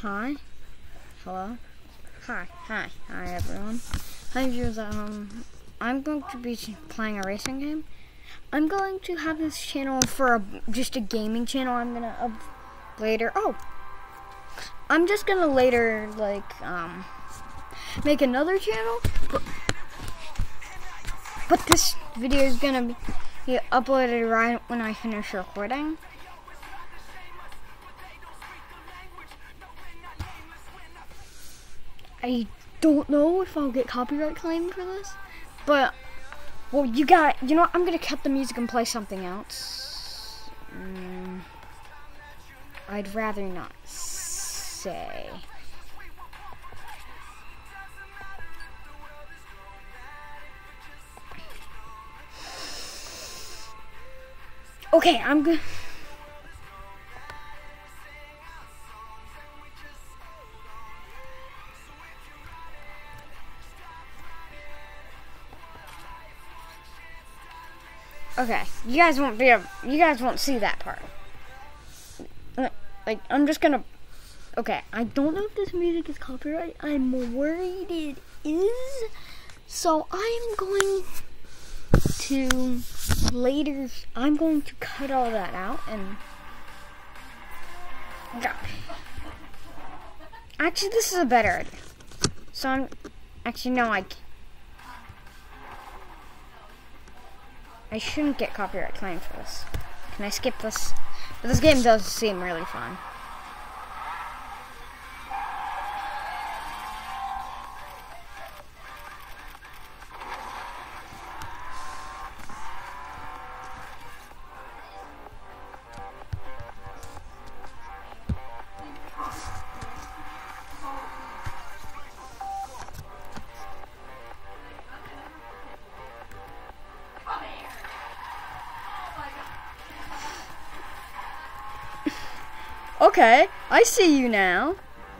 Hi. Hello. Hi everyone. Hi viewers at home. I'm going to be playing a racing game. I'm going to have this channel for just a gaming channel. I'm gonna later. Oh, I'm just gonna later make another channel. But this video is gonna be uploaded right when I finish recording. I don't know if I'll get copyright claimed for this, but well, you know what? I'm gonna cut the music and play something else. I'd rather not say. Okay, I'm good. Okay, you guys won't see that part. Like, I'm just gonna. Okay, I don't know if this music is copyright. I'm worried it is. So I'm going to later. I'm going to cut all that out and. Actually, this is a better idea. So I'm. Actually, no, I shouldn't get copyright claim for this. Can I skip this? But this game does seem really fun. Okay, I see you now.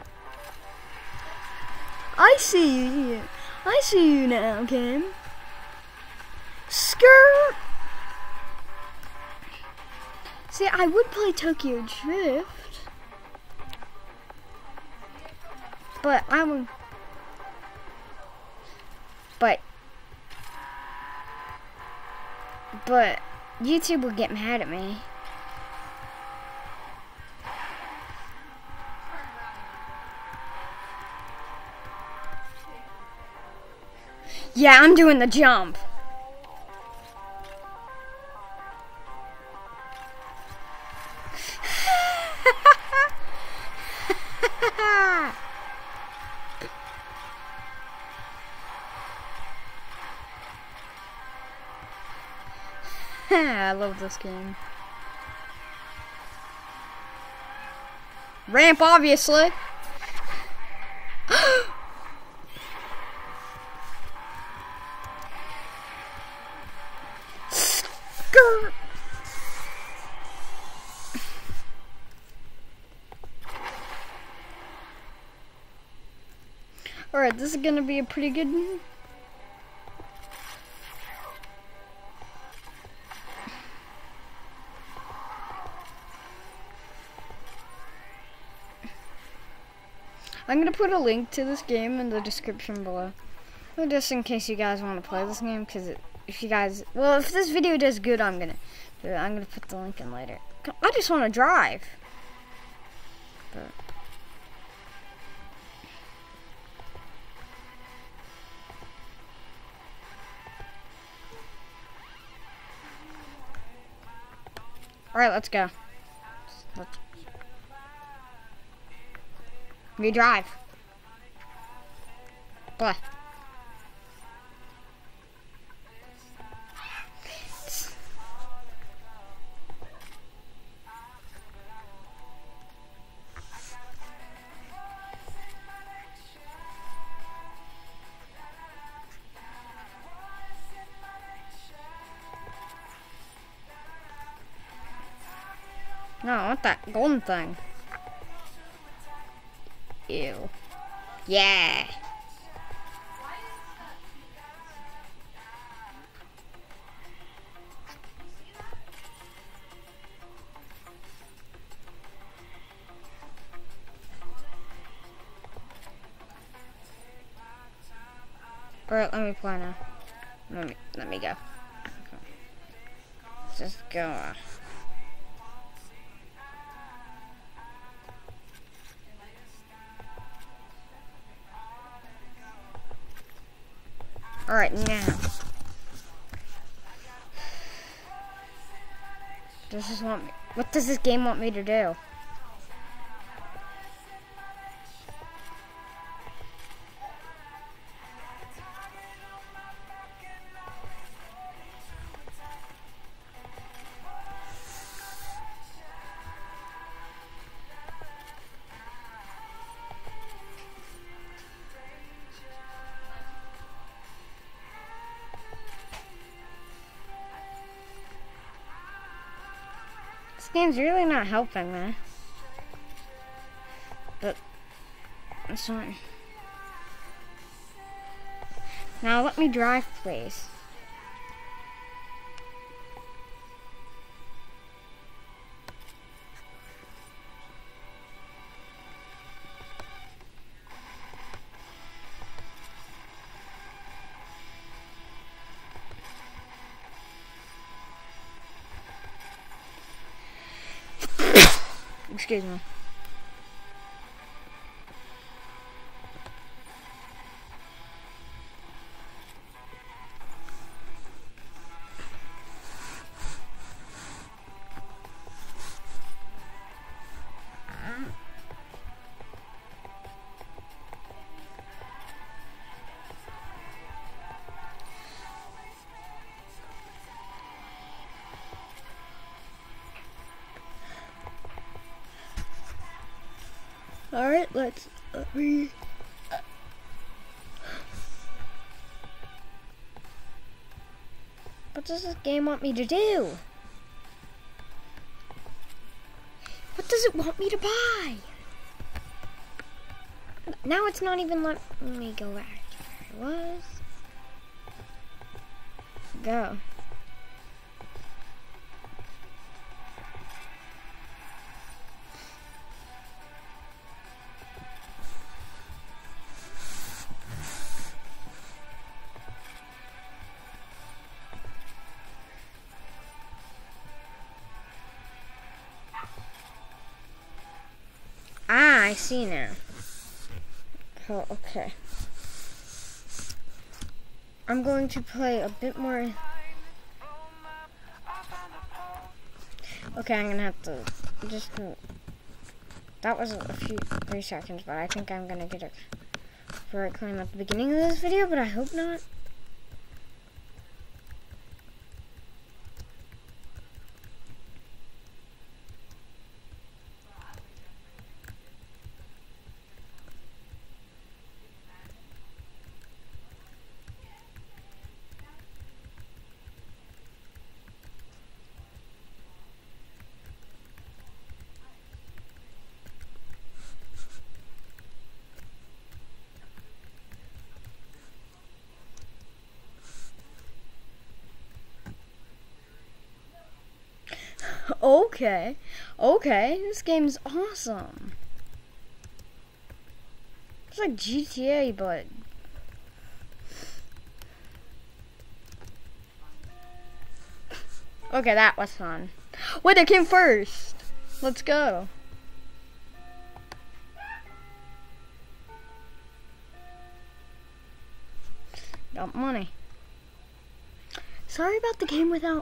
I see you now, Kim. Skirt. See, I would play Tokyo Drift, but I would. But YouTube would get mad at me. Yeah, I'm doing the jump. I love this game. Ramp, obviously. Alright, this is gonna be a pretty good one. I'm gonna put a link to this game in the description below. Just in case you guys want to play this game, because if this video does good, I'm gonna put the link in later. I just want to drive. But alright, let's go. We drive. Blah. No, I want that golden thing. Ew. Yeah. Alright, let me play now. Let me go. Okay. Let's just go. Alright, now. What does this game want me to do? This game's really not helping me. But it's fine. Now let me drive, please. Excuse me. Alright, let me... What does this game want me to do? What does it want me to buy? Now it's not even letting me go back to where I was. Go. Ah, I see now. Oh, okay. I'm going to play a bit more. Okay, I'm gonna have to just. That was a few 3 seconds, but I think I'm gonna get it for a claim at the beginning of this video, but I hope not. Okay, this game's awesome. It's like GTA, but okay, that was fun. Wait, I came first. Let's go. Got money. Sorry about the game without.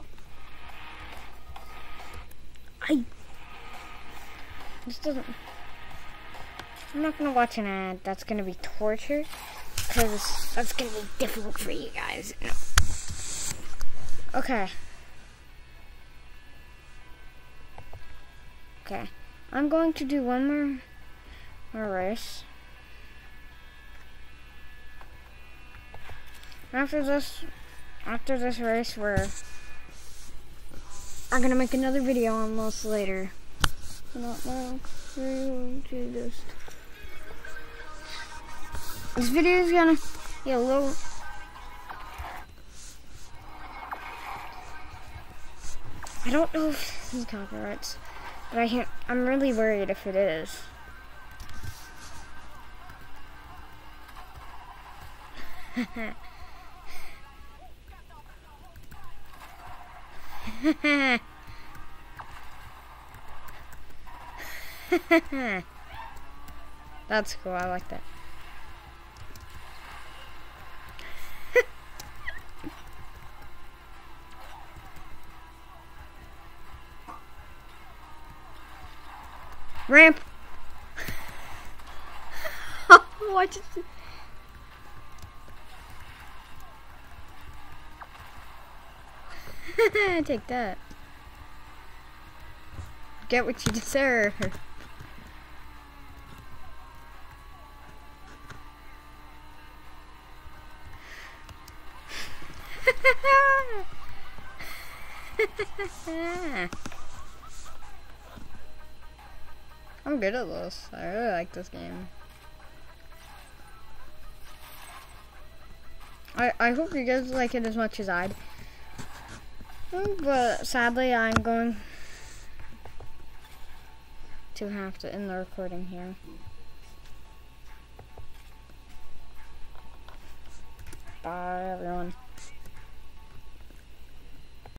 This doesn't. I'm not gonna watch an ad. That's gonna be torture, because that's gonna be difficult for you guys. No. Okay. Okay. I'm going to do one more race. After this race, I'm gonna make another video on this later. I don't know. We're going to just. This video is gonna be a little. I don't know if this is copyrights, but I'm really worried if it is. That's cool, I like that. Ramp! Watch it. Take that. Get what you deserve. I'm good at this. I really like this game. I hope you guys like it as much as I do. But sadly, I'm going to have to end the recording here. Bye, everyone.